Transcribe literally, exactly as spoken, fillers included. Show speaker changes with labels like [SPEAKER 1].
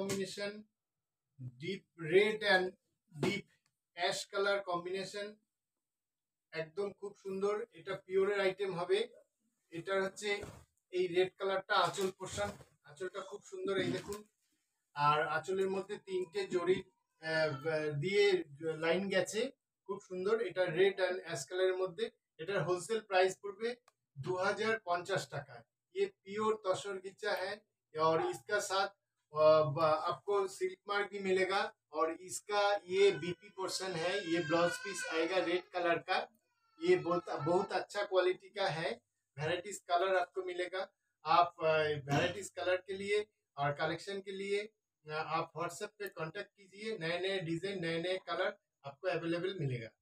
[SPEAKER 1] Combination, deep red and deep ash colour combination, একদম খুব সুন্দর। এটা পিওরের আইটেম হবে। এটা হচ্ছে এই রেড কালারটা আঁচল পোর্শন, আঁচলটা খুব সুন্দর, এই দেখুন। আর আঁচলের মধ্যে তিনটে জড়ি দিয়ে লাইন গেছে, খুব সুন্দর। এটা রেড অ্যান্ড অ্যাশ কালারের মধ্যে। এটার হোলসেল প্রাইস পড়বে दो हज़ार पचास টাকা। ये प्योर तसर गिच्चा है और इसका साथ आपको सिल्क मार्क भी मिलेगा। और इसका ये बीपी पोर्शन है, ये ब्लाउज पीस आएगा रेड कलर का। ये बहुत बहुत अच्छा क्वालिटी का है। वैराइटीज कलर आपको मिलेगा। आप वैराइटीज कलर के लिए और कलेक्शन के लिए आप व्हाट्सएप पे कांटेक्ट कीजिए। नए नए डिजाइन, नए नए कलर आपको अवेलेबल मिलेगा।